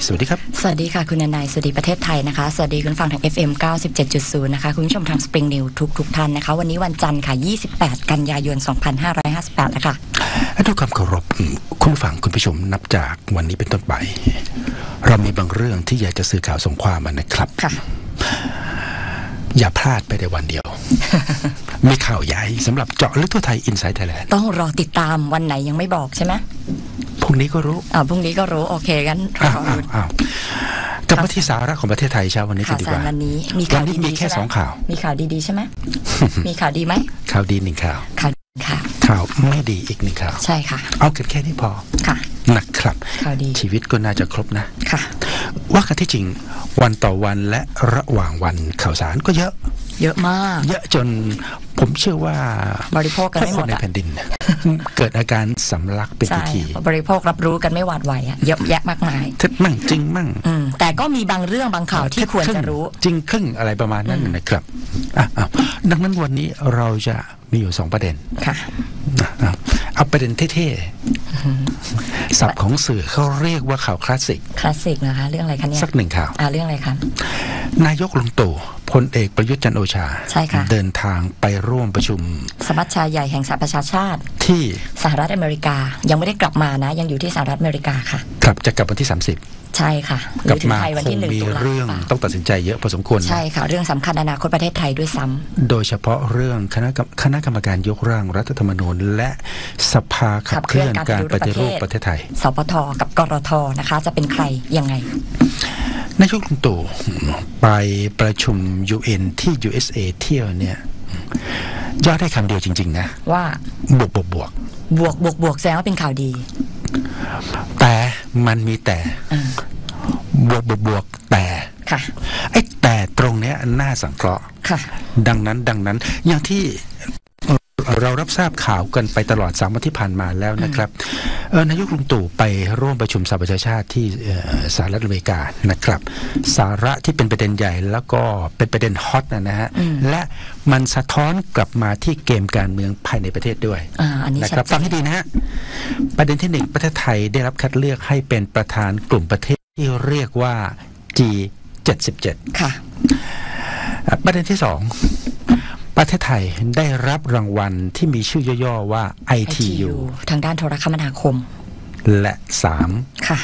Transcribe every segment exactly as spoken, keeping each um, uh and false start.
สวัสดีครับสวัสดีค่ะคุณนายสวัสดีประเทศไทยนะคะสวัสดีคุณฟังทาง เอฟ เอ็ม เก้าสิบเจ็ดจุดศูนย์ นะคะคุณผู้ชมทาง Spring News ทุกทุกท่านนะคะวันนี้วันจันทร์ค่ะยี่สิบแปดกันยายนสองพันห้าร้อยห้าสิบแปดแล้วค่ะด้วยความเคารพคุณผู้ฟังคุณผู้ชมนับจากวันนี้เป็นต้นไปเรามีบางเรื่องที่อยากจะสื่อข่าวส่งความมานะครับค่ะอย่าพลาดไปในวันเดียว มีข่าวใหญ่สำหรับเจาะลึกทั่วไทย Inside Thailand ต้องรอติดตามวันไหนยังไม่บอกใช่ไหมพรุ่งนี้ก็รู้อ่าพรุ่งนี้ก็รู้โอเคงั้นรอรู้กลับมาที่สาระของประเทศไทยเช้าวันนี้กันดีกว่าวันนี้มีข่าวดีมีแค่สองข่าวมีข่าวดีๆใช่ไหม มีข่าวดีไหมข่าวดีหนึ่งข่าวข่าวค่ะข่าวไม่ดีอีกหนึ่งข่าวใช่ค่ะเอากันแค่นี้พอค่ะนะครับข่าวดีชีวิตก็น่าจะครบนะค่ะว่ากันที่จริงวันต่อวันและระหว่างวันข่าวสารก็เยอะเยอะมากเยอะจนผมเชื่อว่าบริโภคกันไม่หมดในแผ่นดินเกิดอาการสำลักเป็นพิธีบริโภครับรู้กันไม่หวาดไหวอ่ะเยอะแยะมากมายทึดมั่งจริงมั่งแต่ก็มีบางเรื่องบางข่าวที่ควรจะรู้จริงครึ่งอะไรประมาณนั้นนะครับอ่ะดังนั้นวันนี้เราจะมีอยู่สองประเด็นค่ะเอาประเด็นเท่ๆศัพท์ของสื่อเขาเรียกว่าข่าวคลาสสิกคลาสสิกนะคะเรื่องอะไรคะเนี่ยสักหนึ่งข่าวอ่าเรื่องอะไรคะนายกลุงตู่พลเอกประยุทธ์จันทร์โอชาใช่ค่ะเดินทางไปร่วมประชุมสมัชชาใหญ่แห่งสหประชาชาติที่สหรัฐอเมริกายังไม่ได้กลับมานะยังอยู่ที่สหรัฐอเมริกาค่ะกลับจะกลับวันที่สามสิบใช่ค่ะกลับมาคงมีเรื่องต้องตัดสินใจเยอะพอสมควรใช่ค่ะเรื่องสำคัญอนาคตประเทศไทยด้วยซ้ำโดยเฉพาะเรื่องคณะคณะกรรมการยกร่างรัฐธรรมนูญและสภาขับเคลื่อนการปฏิรูปประเทศไทยสปทกับกรทนะคะจะเป็นใครยังไงนายกลุงตู่ไปประชุม ยู เอ็น ที่ ยู เอส เอ เที่ยวเนี่ยยอดได้คำเดียวจริงๆนะว่าบวกบวกบวกบวกบวกบวกแสดงว่าเป็นข่าวดีแต่มันมีแต่บวกบวกบวกแต่ไอ้แต่ตรงเนี้ยน่าสังเคราะห์ดังนั้นดังนั้นอย่างที่เรารับทราบข่าวกันไปตลอดสามวันที่ผ่านมาแล้วนะครับนายกลุงตู่ไปร่วมประชุมสหประชาชาติที่สหรัฐอเมริกานะครับสาระที่เป็นประเด็นใหญ่แล้วก็เป็นประเด็นฮอตนะฮะและมันสะท้อนกลับมาที่เกมการเมืองภายในประเทศด้วยนะครับฟังให้ดีนะฮะประเด็นที่หนึ่งประเทศไทยได้รับคัดเลือกให้เป็นประธานกลุ่มประเทศที่เรียกว่า จี เจ็ดสิบเจ็ด ค่ะประเด็นที่สองประเทศไทยได้รับรางวัลที่มีชื่อย่อๆว่า ไอ ที ยูทางด้านโทรคมนาคมและสามค่ะ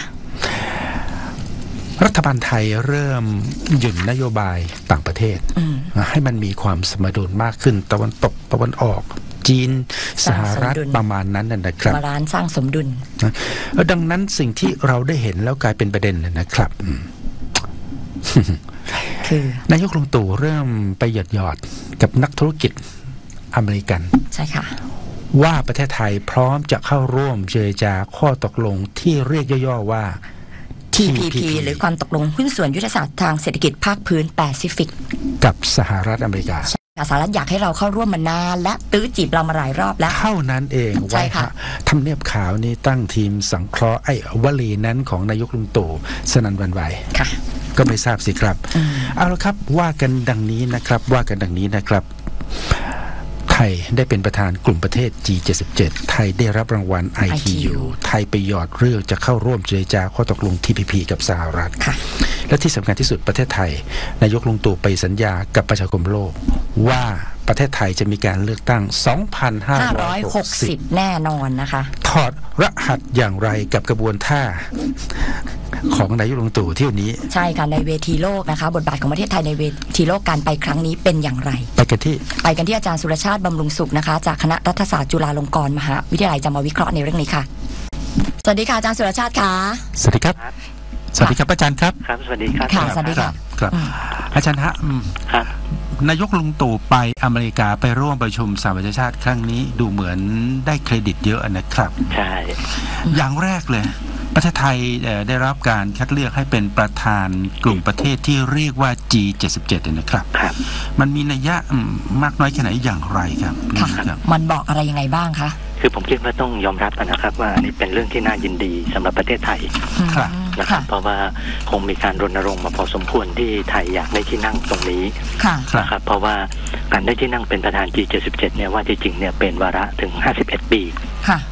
รัฐบาลไทยเริ่มหยุดนโยบายต่างประเทศให้มันมีความสมดุลมากขึ้นตะวันตกตะวันออกจีนสหรัฐประมาณนั้นนะครับบาลานซ์สร้างสมดุลดังนั้นสิ่งที่เราได้เห็นแล้วกลายเป็นประเด็นนะครับคือนายกลุงตู่เริ่มไปหยอดหยอดกับนักธุรกิจอเมริกันใช่ค่ะว่าประเทศไทยพร้อมจะเข้าร่วมเจรจาข้อตกลงที่เรียกย่อๆว่าที พี พี หรือความตกลงหุ้นส่วนยุทธศาสตร์ทางเศรษฐกิจภาคพื้นแปซิฟิกกับสหรัฐอเมริกาสหรัฐอยากให้เราเข้าร่วมมานานและตื้อจีบเรามาหลายรอบแล้วเท่านั้นเองใช่ค่ะทำเนียบขาวนี่ตั้งทีมสังเคราะห์ไอ้วลีนั้นของนายกลุงตู่สนั่นหวั่นไหวค่ะก็ไม่ทราบสิครับเอาละครับว่ากันดังนี้นะครับว่ากันดังนี้นะครับไทยได้เป็นประธานกลุ่มประเทศ จี เจ็ดสิบเจ็ด ไทยได้รับรางวัล ไอ ที ยู ไทยไปหยอดเรื่องจะเข้าร่วมเจรจาข้อตกลง ที พี พี กับสหรัฐและที่สำคัญที่สุดประเทศไทยนายกลุงตู่ไปสัญญากับประชาคมโลกว่าประเทศไทยจะมีการเลือกตั้ง สองพันห้าร้อยหกสิบแน่นอนนะคะถอดรหัสอย่างไรกับกระบวนท่าของนายกลุงตู่ที่วันนี้ใช่ค่ะในเวทีโลกนะคะบทบาทของประเทศไทยในเวทีโลกการไปครั้งนี้เป็นอย่างไรไปกันที่ไปกันที่อาจารย์สุรชาติบำรุงสุขนะคะจากคณะรัฐศาสตร์จุฬาลงกรณ์มหาวิทยาลัยจะมาวิเคราะห์ในเรื่องนี้ค่ะสวัสดีค่ะอาจารย์สุรชาติค่ะสวัสดีครับสวัสดีครับอาจารย์ครับครับสวัสดีครับค่ะสวัสดีครับครับอาจารย์ฮะครับนายกลุงตู่ไปอเมริกาไปร่วมประชุมสหประชาชาติครั้งนี้ดูเหมือนได้เครดิตเยอะนะครับใช่อย่างแรกเลยประเทศไทยได้รับการคัดเลือกให้เป็นประธานกลุ่มประเทศที่เรียกว่า จี เจ็ดสิบเจ็ด นะครับมันมีนัยยะมากน้อยแค่ไหนอย่างไรครับมันบอกอะไรยังไงบ้างคะคือผมคิดว่าต้องยอมรับนะครับว่าอันนี้เป็นเรื่องที่น่ายินดีสำหรับประเทศไทยนะครับเพราะว่าคงมีการรณรงค์มาพอสมควรที่ไทยอยากได้ที่นั่งตรงนี้นะครับเพราะว่าการได้ที่นั่งเป็นประธาน จี เจ็ดสิบเจ็ด เนี่ยว่าจริงๆเนี่ยเป็นวาระถึงห้าสิบเอ็ดปี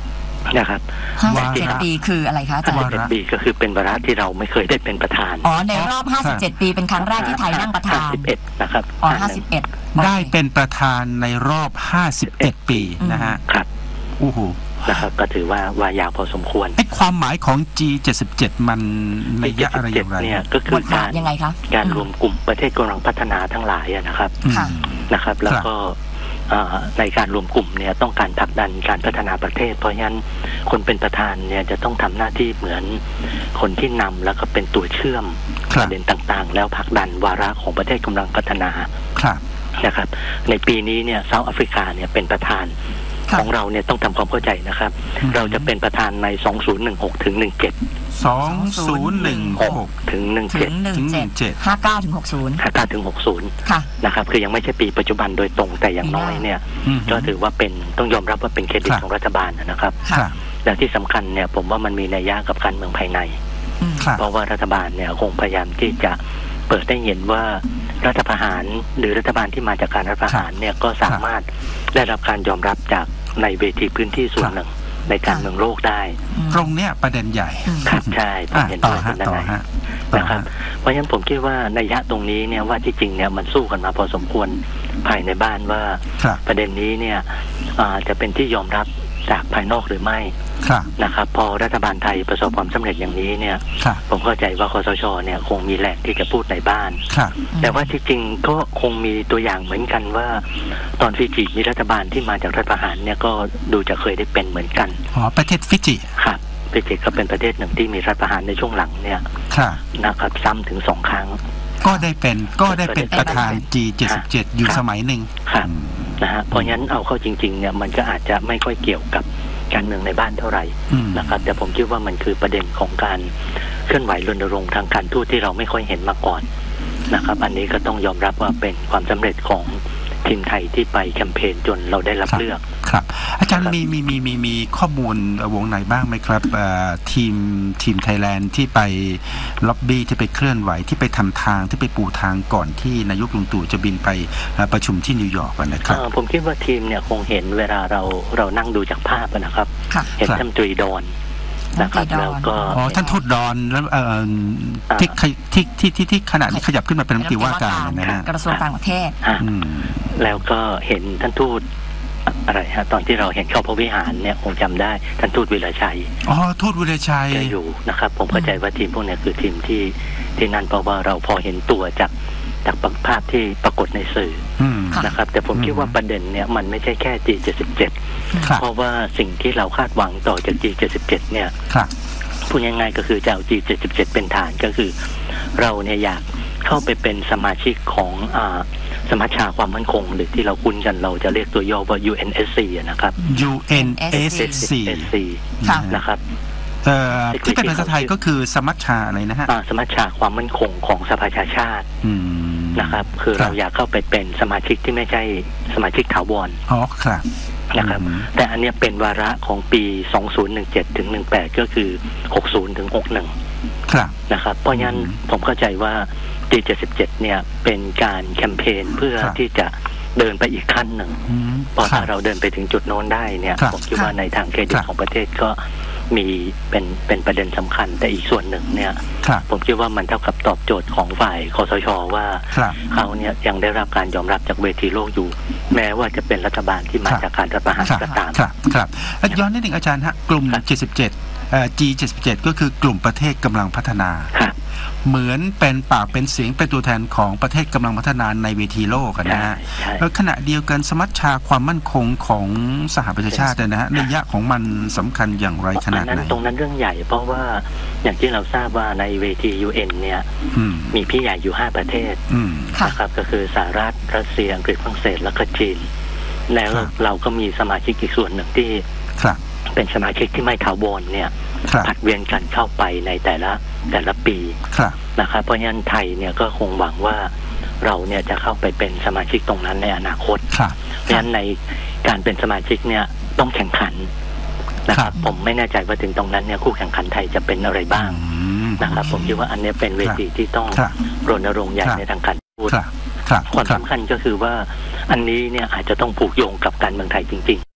นะครับห้าสิบเจ็ดปีคืออะไรคะอาจารย์ห้าสิบเจ็ดปีก็คือเป็นวาระที่เราไม่เคยได้เป็นประธานอ๋อในรอบห้าสิบเจ็ดปีเป็นครั้งแรกที่ไทยนั่งประธานห้าสิบเอ็ดนะครับอ๋อห้าสิบเอ็ดได้เป็นประธานในรอบห้าสิบเอ็ดปีนะฮะครับโอ้โหนะครับก็ถือว่าว่ายาวพอสมควรไอ้ความหมายของ จี เจ็ดสิบเจ็ด มันนัยยะอะไรอย่างไรเนี่ยก็คือการยังไงคะการรวมกลุ่มประเทศกำลังพัฒนาทั้งหลายนะครับนะครับแล้วก็ในการรวมกลุ่มเนี่ยต้องการผลักดันการพัฒนาประเทศเพราะฉะนั้นคนเป็นประธานเนี่ยจะต้องทำหน้าที่เหมือนคนที่นำแล้วก็เป็นตัวเชื่อมประเด็นต่างๆแล้วผลักดันวาระของประเทศกำลังพัฒนานะครับในปีนี้เนี่ยเซาท์แอฟริกาเนี่ยเป็นประธานของเราเนี่ยต้องทำความเข้าใจนะครับเราจะเป็นประธานในสองพันสิบหกถึงสิบเจ็ดสองพันสิบหกถึงสิบเจ็ดถึงสิบเจ็ด ห้าสิบเก้าถึงหกสิบห้าสิบเก้าถึงหกสิบค่ะนะครับคือยังไม่ใช่ปีปัจจุบันโดยตรงแต่อย่างน้อยเนี่ยก็ถือว่าเป็นต้องยอมรับว่าเป็นเครดิตของรัฐบาลนะครับและที่สำคัญเนี่ยผมว่ามันมีนัยยะกับการเมืองภายในเพราะว่ารัฐบาลเนี่ยคงพยายามที่จะเปิดให้เห็นว่ารัฐประหารหรือรัฐบาลที่มาจากการรัฐประหารเนี่ยก็สามารถได้รับการยอมรับจากในเวทีพื้นที่ส่วนหนึ่งในการเมืองโลกได้ตรงเนี้ยประเด็นใหญ่ครับใช่ผมเห็นด้วยกันได้นะครับเพราะฉะนั้นผมคิดว่านัยยะตรงนี้เนี่ยว่าที่จริงเนี่ยมันสู้กันมาพอสมควรภายในบ้านว่าประเด็นนี้เนี่ยจะเป็นที่ยอมรับจากภายนอกหรือไม่นะครับพอรัฐบาลไทยประสบความสำเร็จอย่างนี้เนี่ยผมเข้าใจว่าคสช.เนี่ยคงมีแรงที่จะพูดในบ้านแต่ว่าที่จริงก็คงมีตัวอย่างเหมือนกันว่าตอนฟิจิมีรัฐบาลที่มาจากรัฐประหารเนี่ยก็ดูจะเคยได้เป็นเหมือนกันอ๋อประเทศฟิจิครับฟิจิก็เป็นประเทศหนึ่งที่มีรัฐประหารในช่วงหลังเนี่ยนะครับซ้ำถึงสองครั้งก็ได้เป็นก็ได้เป็นประธาน จี เจ็ดสิบเจ็ด อยู่สมัยหนึ่งครับนะฮะเพราะงั้นเอาเข้าจริงๆเนี่ยมันก็อาจจะไม่ค่อยเกี่ยวกับการเมืองในบ้านเท่าไหร่นะครับแต่ผมคิดว่ามันคือประเด็นของการเคลื่อนไหวรณรงค์ทางการทูตที่เราไม่ค่อยเห็นมาก่อนนะครับอันนี้ก็ต้องยอมรับว่าเป็นความสำเร็จของทีมไทยที่ไปแคมเปญจนเราได้รับเลือกครับอาจารย์มีมีมีมีมีข้อมูลวงในบ้างไหมครับทีมทีมไทยแลนด์ที่ไปล็อบบี้ที่ไปเคลื่อนไหวที่ไปทำทางที่ไปปูทางก่อนที่นายกลุงตู่จะบินไปประชุมที่นิวยอร์กนะครับผมคิดว่าทีมเนี่ยคงเห็นเวลาเราเรานั่งดูจากภาพนะครับเห็นท่านตรีดอนนะครับแล้วก็อ๋อท่านทูตดอนแล้วที่ที่ที่ที่ที่ขณะนี้ขยับขึ้นมาเป็นรัฐมนตรีว่าการนะฮะกระทรวงต่างประเทศแล้วก็เห็นท่านทูตอะไรฮะตอนที่เราเห็นเข้าพระวิหารเนี่ยคงจำได้ท่านทูตวิรชัยอ๋อทูตวิรชัยจะอยู่นะครับผมเข้าใจว่าทีมพวกนี้คือทีมที่ที่นั่นเพราะว่าเราพอเห็นตัวจากจากภาพที่ปรากฏในสื่อนะครับแต่ผมคิดว่าประเด็นเนี่ยมันไม่ใช่แค่ จี เจ็ดสิบเจ็ด เพราะว่าสิ่งที่เราคาดหวังต่อจาก จี เจ็ดสิบเจ็ด เนี่ยพูดง่ายๆก็คือจะเอา จี เจ็ดสิบเจ็ด เป็นฐานก็คือเราเนี่ยอยากเข้าไปเป็นสมาชิกของอ่าสมัชชาความมั่นคงหรือที่เราคุ้นกันเราจะเรียกตัวย่อว่า ยู เอ็น เอส ซี นะครับยู เอ็น เอส ซีนะครับที่เป็นภาษาไทยก็คือสมัชชาอะไรนะฮะสมัชชาความมั่นคงของสภาชาชาตินะครับคือเราอยากเข้าไปเป็นสมาชิกที่ไม่ใช่สมาชิกถาวรอ๋อครับนะครับแต่อันนี้เป็นวาระของปีสองพันสิบเจ็ดถึงสิบแปดก็คือหกสิบถึงหกสิบเอ็ดครับนะครับเพราะงั้นผมเข้าใจว่า จี เจ็ดสิบเจ็ด เนี่ยเป็นการแคมเปญเพื่อที่จะเดินไปอีกขั้นหนึ่งพอถ้าเราเดินไปถึงจุดโน้นได้เนี่ยผมคิดว่าในทางเครดิตของประเทศก็มีเป็นเป็นประเด็นสำคัญแต่อีกส่วนหนึ่งเนี่ยผมคิดว่ามันเท่ากับตอบโจทย์ของฝ่ายคสช.ว่าเขาเนี่ยยังได้รับการยอมรับจากเวทีโลกอยู่แม้ว่าจะเป็นรัฐบาลที่มาจากการรัฐประหารก็ตามครับครับย้อนนิดหนึ่งอาจารย์ฮะกลุ่มเจ็ดสิบเจ็ดเอ่อ จี เจ็ดสิบเจ็ด ก็คือกลุ่มประเทศกำลังพัฒนาเหมือนเป็นปากเป็นเสียงเป็นตัวแทนของประเทศกำลังพัฒนาในเวทีโลกนะฮะแล้วขณะเดียวกันสมัชชาความมั่นคงของสหประชาชาตินะฮะนัยยะของมันสำคัญอย่างไรขนาดไหนตรงนั้นเรื่องใหญ่เพราะว่าอย่างที่เราทราบว่าในเวที ยู เอ็น เนี่ยมีพี่ใหญ่อยู่ห้าประเทศนะครับก็คือสหรัฐรัสเซียอังกฤษฝรั่งเศสและก็จีนแล้วเราก็มีสมาชิกอีกส่วนหนึ่งที่เป็นสมาชิกที่ไม่ถาวรเนี่ยผัดเวียนกันเข้าไปในแต่ละแต่ละปีนะครับเพราะฉะนั้นไทยเนี่ยก็คงหวังว่าเราเนี่ยจะเข้าไปเป็นสมาชิกตรงนั้นในอนาคตเพราะฉะนั้นในการเป็นสมาชิกเนี่ยต้องแข่งขันนะครับผมไม่แน่ใจว่าถึงตรงนั้นเนี่ยคู่แข่งขันไทยจะเป็นอะไรบ้างนะครับผมคิดว่าอันนี้เป็นเวทีที่ต้องรณรงค์ใหญ่ในทางการพูดความสำคัญก็คือว่าอันนี้เนี่ยอาจจะต้องผูกโยงกับการเมืองไทยจริงๆ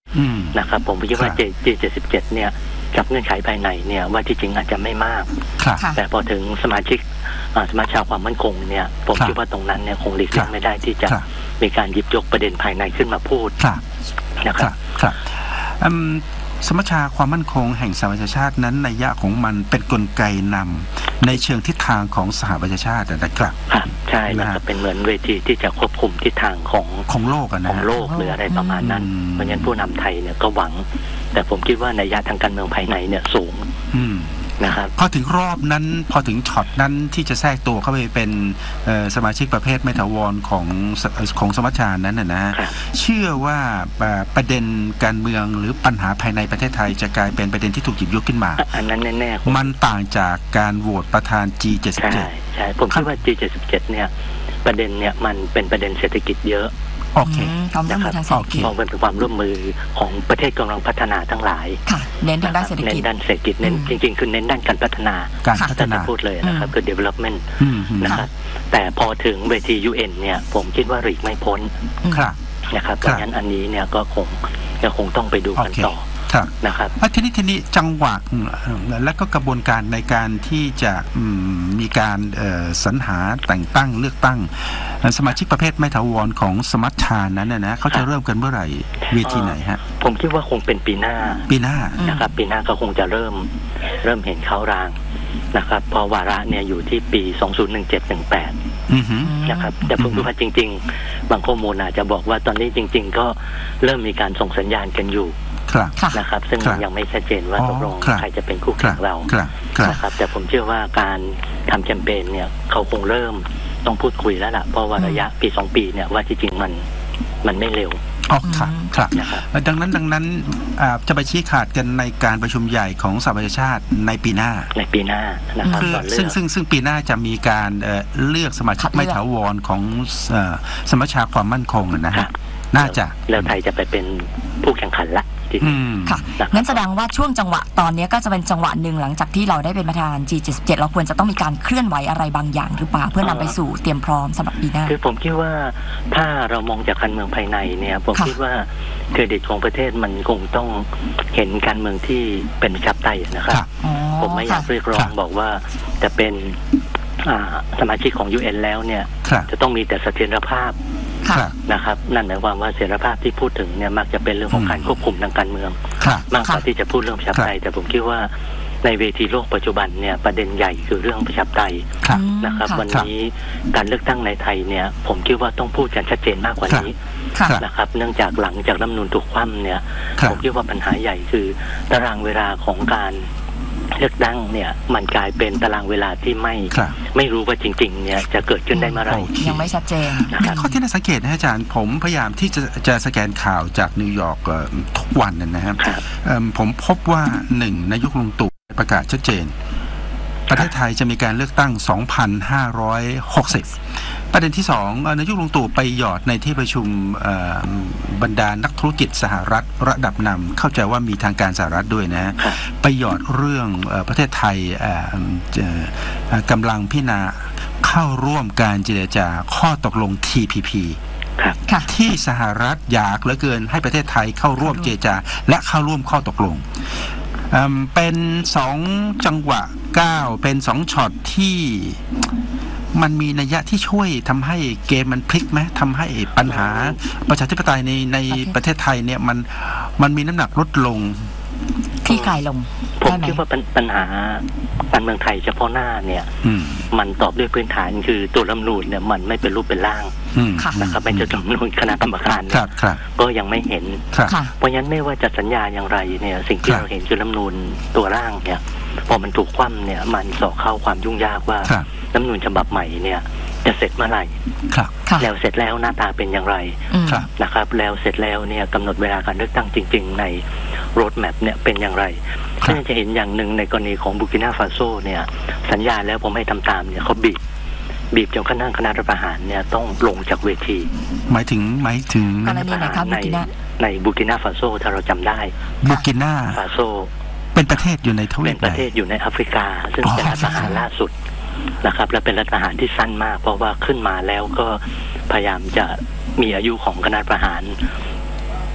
นะครับผมคิดว่า จี เจ็ดสิบเจ็ด เนี่ยกับเงื่อนไขภายในเนี่ยว่าที่จริงอาจจะไม่มากแต่พอถึงสมาชิกสมาชิกความมั่นคงเนี่ยผมคิดว่าตรงนั้นเนี่ยคงหลีกเลี่ยงไม่ได้ที่จะมีการหยิบยกประเด็นภายในขึ้นมาพูดนะครับสมัชชาความมั่นคงแห่งสหประชาชาตินั้นนัยยะของมันเป็นกลไกนำในเชิงทิศทางของสหประชาชาตินะครับครับใช่มันจะเป็นเหมือนเวทีที่จะควบคุมทิศทางของของโลกนะของโลกหรืออะไรประมาณนั้นเพราะฉะนั้นผู้นำไทยเนี่ยก็หวังแต่ผมคิดว่านัยยะทางการเมืองภายในเนี่ยสูงนะครับพอถึงรอบนั้นพอถึงช็อตนั้นที่จะแทรกตัวเข้าไปเป็นสมาชิกประเภทไม่ถาวรของของสมัชชานั้นนะนะเชื่อว่าประเด็นการเมืองหรือปัญหาภายในประเทศไทยจะกลายเป็นประเด็นที่ถูกหยิบยกขึ้นมาอันนั้นแน่ๆมันต่างจากการโหวตประธาน จี เจ็ดสิบเจ็ดใช่ใช่ผมคิดว่า จี เจ็ดสิบเจ็ด เนี่ยประเด็นเนี่ยมันเป็นประเด็นเศรษฐกิจเยอะโอเคนะครับมองเป็นความร่วมมือของประเทศกำลังพัฒนาทั้งหลายเน้นทางด้านเศรษฐกิจเน้นด้านเศรษฐกิจเน้นจริงๆคือเน้นด้านการพัฒนาการพัฒนาพูดเลยนะครับคือ development นะครับแต่พอถึงเวที ยู เอ็น เนี่ยผมคิดว่าหลีกไม่พ้นนะครับเพราะฉะนั้นอันนี้เนี่ยก็คงจะคงต้องไปดูกันต่อนะครับทีนี้ทีนี้จังหวะและก็กระบวนการในการที่จะมีการสรรหาแต่งตั้งเลือกตั้งสมาชิกประเภทไม่ถาวรของสมัชชานั้นนะเขาจะเริ่มกันเมื่อไหร่เวทีไหนฮะผมคิดว่าคงเป็นปีหน้าปีหน้านะครับปีหน้าก็คงจะเริ่มเริ่มเห็นเขารางนะครับพอวาระเนี่ยอยู่ที่ปีสองพันสิบเจ็ด สิบแปดนะครับแต่ผมคิดว่าจริงๆบางข้อมูลอาจจะบอกว่าตอนนี้จริงๆก็เริ่มมีการส่งสัญญาณกันอยู่นะครับซึ่งยังไม่ชัดเจนว่าตกลงใครจะเป็นคู่แข่งเรานะครับแต่ผมเชื่อว่าการทำแคมเปญเนี่ยเขาคงเริ่มต้องพูดคุยแล้วล่ะเพราะว่าระยะปีสองปีเนี่ยว่าที่จริงมันมันไม่เร็วอ๋อครับครับดังนั้นดังนั้นจะไปชี้ขาดกันในการประชุมใหญ่ของสหประชาชาติในปีหน้าในปีหน้านะครับซึ่งซึ่งซึ่งปีหน้าจะมีการเลือกสมาชิกไม่ถาวรของสมัชชาความมั่นคงนะฮะน่าจะแล้วไทยจะไปเป็นผู้แข่งขันละค่ะงั้นแสดงว่าช่วงจังหวะตอนนี้ก็จะเป็นจังหวะหนึ่งหลังจากที่เราได้เป็นประธาน จี เจ็ดสิบเจ็ด เราควรจะต้องมีการเคลื่อนไหวอะไรบางอย่างหรือเปล่าเพื่อนำไปสู่เตรียมพร้อมสำหรับปีหน้าคือผมคิดว่าถ้าเรามองจากการเมืองภายในเนี่ยผมคิดว่าเครดิตของประเทศมันคงต้องเห็นการเมืองที่เป็นประชาธิปไตยนะครับผมไม่อยากเรียกร้องบอกว่าจะเป็นสมาชิกของ ยู เอ็น แล้วเนี่ยจะต้องมีแต่เสถียรภาพนะครับนั่นหมายความว่าเสถียรภาพที่พูดถึงเนี่ยมักจะเป็นเรื่องของการควบคุมทางการเมืองมากกว่าที่จะพูดเรื่องประชาธิปไตยแต่ผมคิดว่าในเวทีโลกปัจจุบันเนี่ยประเด็นใหญ่คือเรื่องประชาธิปไตยนะครับวันนี้การเลือกตั้งในไทยเนี่ยผมคิดว่าต้องพูดกันชัดเจนมากกว่านี้นะครับเนื่องจากหลังจากรัฐธรรมนูญถูกคว่ำเนี่ยผมคิดว่าปัญหาใหญ่คือตารางเวลาของการเลือกตั้งเนี่ยมันกลายเป็นตารางเวลาที่ไม่ไม่รู้ว่าจริงๆเนี่ยจะเกิดขึ้นได้เมื่อไหร่ยังไม่ชัดเจนข้อที่น่าสังเกตนะอาจารย์ผมพยายามที่จะจะสแกนข่าวจากนิวยอร์กทุกวันนะครับผมพบว่าหนึ่งนายกลุงตู่ประกาศชัดเจนประเทศไทยจะมีการเลือกตั้งสองพันห้าร้อยหกสิบประเด็นที่สองนายกลุงตู่ไปหยอดในที่ประชุมบรรดานักธุรกิจสหรัฐระดับนำเข้าใจว่ามีทางการสหรัฐด้วยนะไปหยอดเรื่องประเทศไทยกำลังพิจารณาเข้าร่วมการเจรจาข้อตกลง ที พี พี ที่สหรัฐอยากเหลือเกินให้ประเทศไทยเข้าร่วมเจรจาและเข้าร่วมข้อตกลงเป็นสองจังหวะก้าวเป็นสองช็อตที่มันมีนัยยะที่ช่วยทำให้เกมมันพลิกไหมทำให้ปัญหาประชาธิปไตยในในประเทศไทยเนี่ยมันมันมีน้ำหนักลดลงคลี่คลายลงผมคิดว่าปัญหาการเมืองไทยเฉพาะหน้าเนี่ยมันตอบด้วยพื้นฐานคือตัวรัฐธรรมนูญเนี่ยมันไม่เป็นรูปเป็นร่างนะครับเป็นรัฐธรรมนูญคณะกรรมการก็ยังไม่เห็นเพราะฉะนั้นไม่ว่าจะสัญญาอย่างไรเนี่ยสิ่งที่เราเห็นคือรัฐธรรมนูญตัวร่างเนี่ยพอมันถูกคว่ำเนี่ยมันสอเข้าความยุ่งยากว่ารัฐธรรมนูญฉบับใหม่เนี่ยจะเสร็จเมื่อไหร่แล้วเสร็จแล้วหน้าตาเป็นอย่างไรนะครับแล้วเสร็จแล้วเนี่ยกำหนดเวลาการเลือกตั้งจริงๆในโรดแมพเนี่ยเป็นอย่างไรซึ่งจะเห็นอย่างหนึ่งในกรณีของบูกินาฟาโซเนี่ยสัญญาแล้วผมให้ทำตามเนี่ยเขาบีบบีบจนคณะคณะรัฐประหารเนี่ยต้องลงจากเวทีหมายถึงหมายถึงกรณีไหนครับบูกินาในบูกินาฟาโซถ้าเราจำได้บูกินาฟาโซเป็นประเทศอยู่ในทวีปเป็นประเทศอยู่ในแอฟริกาซึ่งเป็นรัฐประหารล่าสุดนะครับและเป็นรัฐประหารที่สั้นมากเพราะว่าขึ้นมาแล้วก็พยายามจะมีอายุของคณะประหาร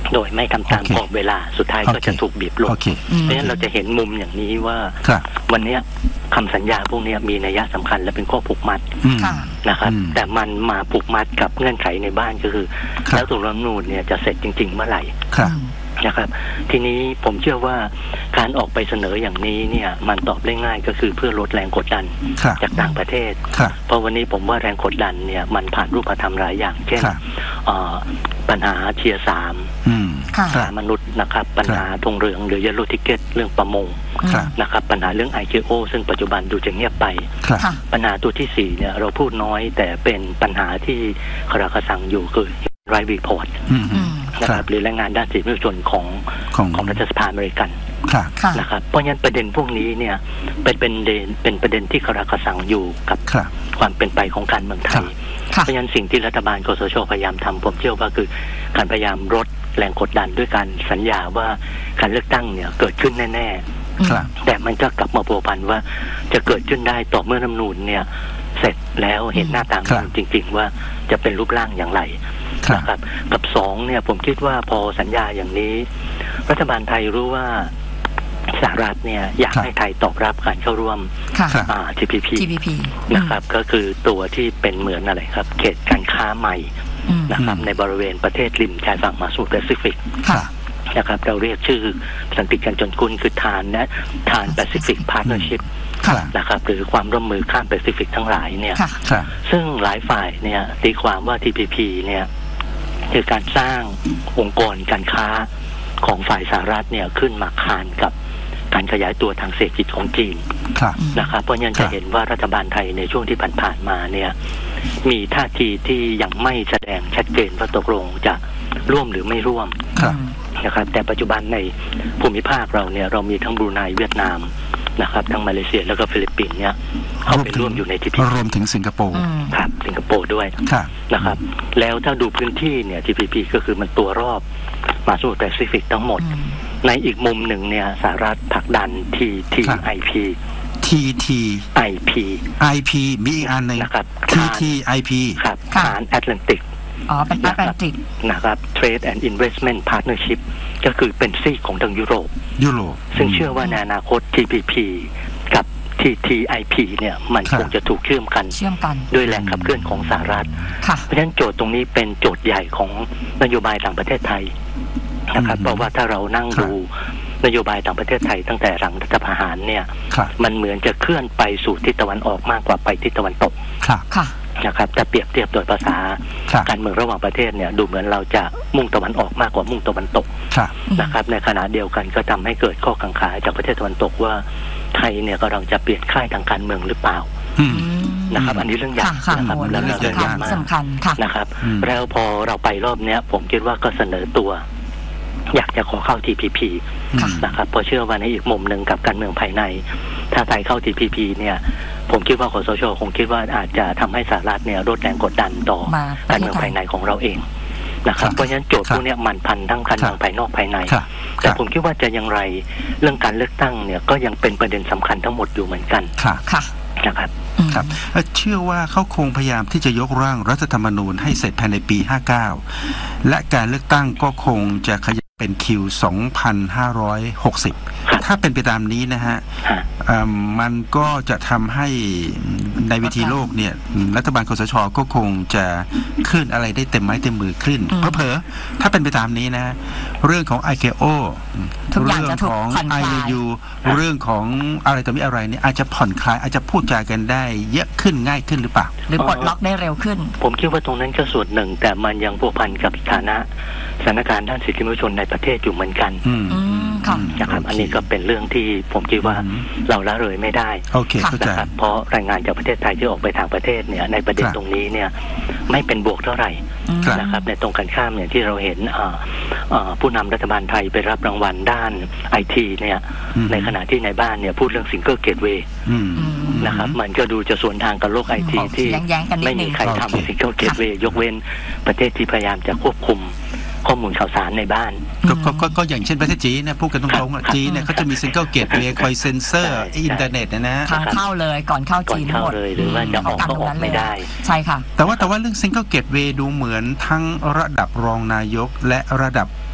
โดยไม่ทำตามกรอบเวลาสุดท้ายก็จะถูกบีบลงเพราะฉะนั้นเราจะเห็นมุมอย่างนี้ว่าวันนี้คำสัญญาพวกนี้มีนัยสำคัญและเป็นข้อผูกมัดนะครับแต่มันมาผูกมัดกับเงื่อนไขในบ้านก็คือแล้วตัวรัฐธรรมนูญเนี่ยจะเสร็จจริงๆเมื่อไหร่นะครับทีนี้ผมเชื่อว่าการออกไปเสนออย่างนี้เนี่ยมันตอบได้ง่ายก็คือเพื่อลดแรงกดดันจากต่างประเทศเพราะวันนี้ผมว่าแรงกดดันเนี่ยมันผ่านรูปธรรมหลายอย่างเช่นปัญหาเทียร์สามค่ามนุษย์นะครับปัญหาธงเหลืองหรือเยลโลทิเก็ตเรื่องประมงนะครับปัญหาเรื่อง ไอ เค โอ ซึ่งปัจจุบันดูจะเงียบไปปัญหาตัวที่สี่เนี่ยเราพูดน้อยแต่เป็นปัญหาที่คาราคาซังอยู่คือไรวีพอร์ตนะครับหรือแรงงานด้านสิทธิมนุษยชนของของรัฐสภาอเมริกันนะครับเพราะฉะนั้นประเด็นพวกนี้เนี่ยเป็นเป็นเป็นประเด็นที่คาราคาซังอยู่กับความเป็นไปของการเมืองไทยเพราะฉะนั้นสิ่งที่รัฐบาลคสชพยายามทำผมเชื่อว่าคือการพยายามลดแรงกดดันด้วยการสัญญาว่าการเลือกตั้งเนี่ยเกิดขึ้นแน่ๆแต่มันจะกลับมาพัวพันว่าจะเกิดขึ้นได้ต่อเมื่อรัฐธรรมนูญเนี่ยเสร็จแล้วเห็นหน้าตาจริงๆว่าจะเป็นรูปร่างอย่างไรนะครับกับสองเนี่ยผมคิดว่าพอสัญญาอย่างนี้รัฐบาลไทยรู้ว่าสหรัฐเนี่ยอยากให้ไทยตอบรับการเข้าร่วม ที พี พี นะครับก็คือตัวที่เป็นเหมือนอะไรครับเขตการค้าใหม่นะครับในบริเวณประเทศริมชายฝั่งมหาสมุทรแปซิฟิกนะครับเราเรียกชื่อสันติกันจนคุ้นคือทานนะทานแปซิฟิกพาร์ทเนอร์ชิพนะครับหรือความร่วมมือข้ามแปซิฟิกทั้งหลายเนี่ยซึ่งหลายฝ่ายเนี่ยตีความว่า ที พี พี เนี่ยคือการสร้างองค์กรการค้าของฝ่ายสหรัฐเนี่ยขึ้นมาคานกับการขยายตัวทางเศรษฐกิจของจีนนะครับเพราะงั้นจะเห็นว่ารัฐบาลไทยในช่วงที่ผ่านๆมาเนี่ยมีท่าทีที่ยังไม่แสดงชัดเจนว่าตกลงจะร่วมหรือไม่ร่วมนะครับแต่ปัจจุบันในภูมิภาคเราเนี่ยเรามีทั้งบรูไนเวียดนามนะครับทั้งมาเลเซียแล้วก็ฟิลิปปินส์เนี่ยเข้าไปร่วมอยู่ใน ที พี พีรวมถึงสิงคโปร์ครับสิงคโปร์ด้วยนะครับแล้วถ้าดูพื้นที่เนี่ย ที พี พี ก็คือมันตัวรอบมหาสมุทรแปซิฟิกทั้งหมดในอีกมุมหนึ่งเนี่ยสหรัฐผลักดัน ที ที ไอ พีที ทีไอ พีไอ พี มีอีกอันหนึ่งนะครับที ที ไอ พีครับฐานแอตแลนติกอ๋อเป็นแอตแลนติกนะครับ Trade and Investment Partnership ก็คือเป็นซีกของทางยุโรปยุโรปซึ่งเชื่อว่าในอนาคต ที พี พี กับ ที ที ไอ พี เนี่ยมันคงจะถูกเชื่อมกันเชื่อมกันด้วยแรงขับเคลื่อนของสหรัฐเพราะฉะนั้นโจทย์ตรงนี้เป็นโจทย์ใหญ่ของนโยบายต่างประเทศไทยนะครับเพราะว่าถ้าเรานั่งดูนโยบายต่างประเทศไทยตั้งแต่หลังรัฐประหารเนี่ยมันเหมือนจะเคลื่อนไปสู่ทิศตะวันออกมากกว่าไปทิศตะวันตกนะครับแต่เปรียบเทียบโดยภาษาการเมืองระหว่างประเทศเนี่ยดูเหมือนเราจะมุ่งตะวันออกมากกว่ามุ่งตะวันตกนะครับในขณะเดียวกันก็ทำให้เกิดข้อกังขาจากประเทศตะวันตกว่าไทยเนี่ยกำลังจะเปลี่ยนค่ายทางการเมืองหรือเปล่านะครับอันนี้เรื่องใหญ่นะครับแล้วเรื่องใหญ่มากนะครับแล้วพอเราไปรอบเนี้ยผมคิดว่าก็เสนอตัวอยากจะขอเข้า ที พี พี นะครับเพราะเชื่อว่าในอีกมุมหนึ่งกับการเมืองภายในถ้าไทยเข้า ที พี พี เนี่ยผมคิดว่าคสช.คงคิดว่าอาจจะทำให้สหรัฐเนี่ยลดแรงกดดันต่อการเมืองภายในของเราเองนะครับเพราะฉะนั้นโจทย์พวกนี้มันพันทั้งการเมืองภายนอกภายในแต่ผมคิดว่าจะอย่างไรเรื่องการเลือกตั้งเนี่ยก็ยังเป็นประเด็นสำคัญทั้งหมดอยู่เหมือนกันนะครับครับเชื่อว่าเขาคงพยายามที่จะยกร่างรัฐธรรมนูญให้เสร็จภายในปีห้าเก้าและการเลือกตั้งก็คงจะขยับเป็นคิวสองพันห้าร้อยหกสิบถ้าเป็นไปตามนี้นะฮะมันก็จะทำให้ในเวทีโลกเนี่ยรัฐบาลคสช.ก็คงจะขึ้นอะไรได้เต็มไม้เต็มมือขึ้นเผลอๆถ้าเป็นไปตามนี้นะเรื่องของ ไอ เค โอ เรื่องของ ไอ เอ ยู เรื่องของอะไรต่อมีอะไรเนี่ยอาจจะผ่อนคลายอาจจะพูดจากันได้เยอะขึ้นง่ายขึ้นหรือเปล่าหรือปลดล็อกได้เร็วขึ้นผมคิดว่าตรงนั้นก็ส่วนหนึ่งแต่มันยังพัวพันกับสถานะสถานการณ์ด้านสิทธิมนุษยชนในประเทศอยู่เหมือนกันนะครับอันนี้ก็เป็นเรื่องที่ผมคิดว่าเราละเลยไม่ได้นะครับเพราะรายงานจากประเทศไทยที่ออกไปทางประเทศเนี่ยในประเด็นตรงนี้เนี่ยไม่เป็นบวกเท่าไหร่นะครับในตรงกันข้ามเนี่ยที่เราเห็นผู้นำรัฐบาลไทยไปรับรางวัลด้านไอทีเนี่ยในขณะที่ในบ้านเนี่ยพูดเรื่องซิงเกิลเกตเวย์นะครับมันก็ดูจะสวนทางกับโลกไอทีที่ไม่มีใครทำซิงเกิลเกตเวย์ยกเว้นประเทศที่พยายามจะควบคุมข้อมูลข่าวสารในบ้านก็ก็ก็อย่างเช่นประเทศจีนนะพูดกันตรงๆจีนเนี่ยเขาจะมีซิงเกิลเกตเวย์คอยเซ็นเซอร์อินเทอร์เน็ตนะทางเข้าเลยก่อนเข้าจีนหมดเลยหรือว่าจะออกก็ออกไม่ได้ใช่ค่ะแต่ว่าแต่ว่าเรื่องซิงเกิลเกตเวย์ดูเหมือนทั้งระดับรองนายกและระดับ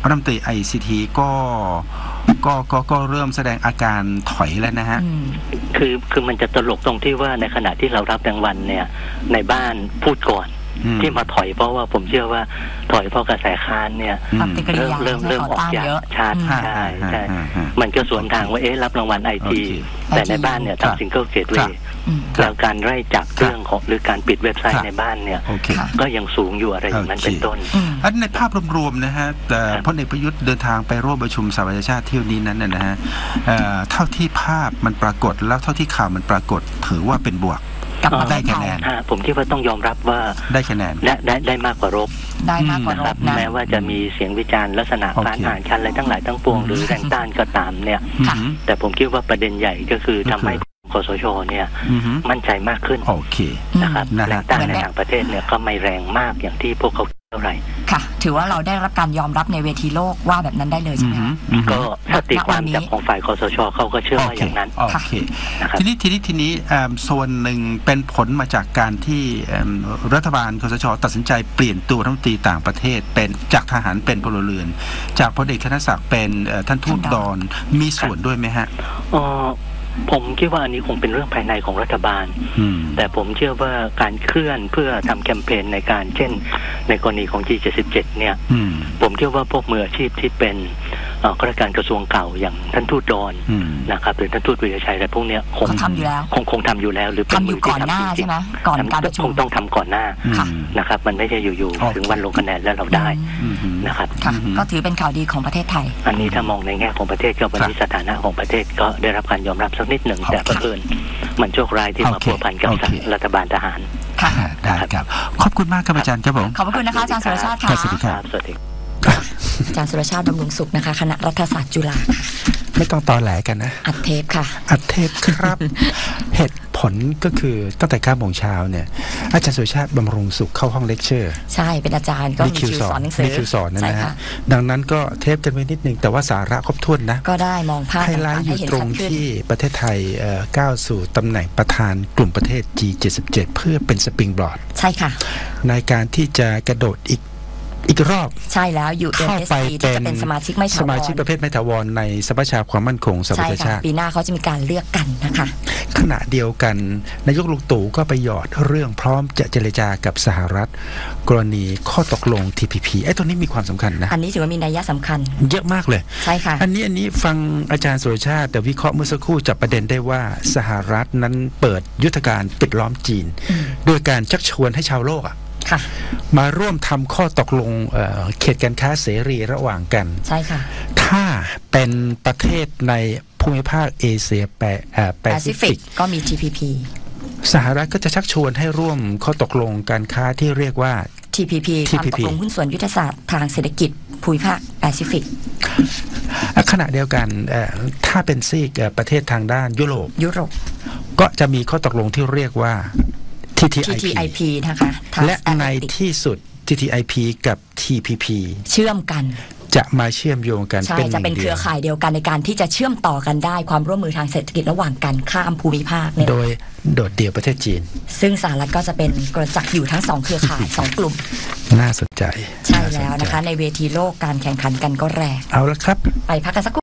รัฐมนตรี ไอ ซี ที ก็ก็ก็ก็เริ่มแสดงอาการถอยแล้วนะฮะคือคือมันจะตลกตรงที่ว่าในขณะที่เรารับรางวัลเนี่ยในบ้านพูดก่อนที่มาถอยเพราะว่าผมเชื่อว่าถอยเพราะกระแสค้านเนี่ยเริ่มเริ่มเริ่มออกจากชาติใช่ใช่มันก็สวนทางว่าเอ๊ะรับรางวัลไอทีแต่ในบ้านเนี่ยทำซิงเกิลเกตเวย์แล้วการไล่จับเรื่องของหรือการปิดเว็บไซต์ในบ้านเนี่ยก็ยังสูงอยู่อะไรอย่างนั้นเป็นต้นอันในภาพรวมๆนะฮะแต่พลเอกประยุทธ์เดินทางไปร่วมประชุมสหประชาชาติเที่ยวนี้นั้นนะฮะเท่าที่ภาพมันปรากฏแล้วเท่าที่ข่าวมันปรากฏถือว่าเป็นบวกได้คะแนนผมคิดว่าต้องยอมรับว่าได้คะแนนได้ได้ได้มากกว่ารบได้มากกว่ารบนะแม้ว่าจะมีเสียงวิจารณ์ลักษณะการอ่านชันอะไรทั้งหลายทั้งปวงหรือแรงต้านก็ตามเนี่ยแต่ผมคิดว่าประเด็นใหญ่ก็คือทำให้คสชเนี่ยมั่นใจมากขึ้นโอเคนะครับแรงต้านในต่างประเทศเนี่ยก็ไม่แรงมากอย่างที่พวกเขาเท่าไหร่ค่ะถือว่าเราได้รับการยอมรับในเวทีโลกว่าแบบนั้นได้เลยใช่ไหมคะก็สติความจากของฝ่ายคสชเขาก็เชื่อว่าอย่างนั้นโอเคทีนี้ทีนี้ทีนี้ส่วนหนึ่งเป็นผลมาจากการที่รัฐบาลคสชตัดสินใจเปลี่ยนตัวรัฐมนตรีต่างประเทศเป็นจากทหารเป็นพลเรือนจากพลเอกธนศักดิ์เป็นท่านทูตดอนมีส่วนด้วยไหมฮะอ๋อผมคิดว่าอันนี้คงเป็นเรื่องภายในของรัฐบาลแต่ผมเชื่อว่าการเคลื่อนเพื่อทำแคมเปญในการเช่นในกรณีของ จี เจ็ดสิบเจ็ด เนี่ยผมเชื่อว่าพวกมืออาชีพที่เป็นข้าราชการกระทรวงเก่าอย่างท่านทูตดอนนะครับหรือท่านทูตวิรชัยอะไรพวกนี้คงทำอยู่แล้วคงคงทำอยู่แล้วหรือทำอยู่ก่อนหน้าใช่ไหมก่อนการประชุมคงต้องทำก่อนหน้านะครับมันไม่ใช่อยู่ๆถึงวันลงคะแนนแล้วเราได้นะครับก็ถือเป็นข่าวดีของประเทศไทยอันนี้ถ้ามองในแง่ของประเทศก็วันนี้สถานะของประเทศก็ได้รับการยอมรับสักนิดหนึ่งแต่เผอิญมันโชคร้ายที่มาพัวพันกับรัฐบาลทหารได้ครับขอบคุณมากครับอาจารย์ครับผมขอบคุณนะคะอาจารย์สุรชาติค่ะสวัสดีครับสวัสดีอาจารย์สุรชาติบำรุงสุขนะคะคณะรัฐศาสตร์จุฬาไม่ต้องตอแหลกันนะอัดเทปค่ะอัดเทปครับ เหตุผลก็คือตั้งแต่เก้าโมงเช้าเนี่ยอาจารย์สุรชาติบำรุงสุขเข้าห้องเลคเชอร์ใช่เป็นอาจารย์ก็มีคิวสอนหนังสือมีคิวสอนนะฮะดังนั้นก็เทปจะไม่นิดนึงแต่ว่าสาระครบถ้วนนะก็ได้มองภาพไฮไลท์อยู่ตรงที่ประเทศไทยก้าวสู่ตำแหน่งประธานกลุ่มประเทศ จี เจ็ดสิบเจ็ด เพื่อเป็นสปริงบอร์ดใช่ค่ะในการที่จะกระโดดอีกอีกรอบใช่แล้วอยู่ เอ็ม เอส ซี ที่จะเป็นสมาชิกไม่ถาวรสมาชิกประเภทไม่ถาวรในสภาชาความมั่นคงสหประชาชาติปีหน้าเขาจะมีการเลือกกันนะคะขณะเดียวกันนายกลุงตู่ก็ไปหยอดเรื่องพร้อมจะเจรจากับสหรัฐกรณีข้อตกลง ที พี พี ไอ้ตัวนี้มีความสำคัญนะอันนี้ถือว่ามีนัยสำคัญเยอะมากเลยใช่ค่ะอันนี้อันนี้ฟังอาจารย์สุรชาติแต่วิเคราะห์เมื่อสักครู่จับประเด็นได้ว่าสหรัฐนั้นเปิดยุทธการปิดล้อมจีนโดยการชักชวนให้ชาวโลกอ่ะมาร่วมทำข้อตกลง เ, เขตการค้าเสรีระหว่างกันใช่ค่ะถ้าเป็นประเทศในภูมิภาคเอเชียแปซิฟิกก็มี ที พี พีสหรัฐก็จะชักชวนให้ร่วมข้อตกลงการค้าที่เรียกว่าที พี พี ความตกลงหุ้นส่วนยุทธศาสตร์ทางเศรษฐกิจภูมิภาคแปซิฟิกขณะเดียวกันถ้าเป็นซีกประเทศทางด้านยุโรปยุโรปก็จะมีข้อตกลงที่เรียกว่าที ที ไอ พี นะคะและในที่สุด ที ที ไอ พี กับ ที พี พีเชื่อมกันจะมาเชื่อมโยงกันใช่จะเป็นเครือข่ายเดียวกันในการที่จะเชื่อมต่อกันได้ความร่วมมือทางเศรษฐกิจระหว่างกันข้ามภูมิภาคเนี่ยโดยโดดเดี่ยวประเทศจีนซึ่งสหรัฐก็จะเป็นกระจักอยู่ทั้งสองเครือข่าย สองกลุ่มน่าสนใจใช่แล้วนะคะในเวทีโลกการแข่งขันกันก็แรงเอาละครับไปพักกันสัก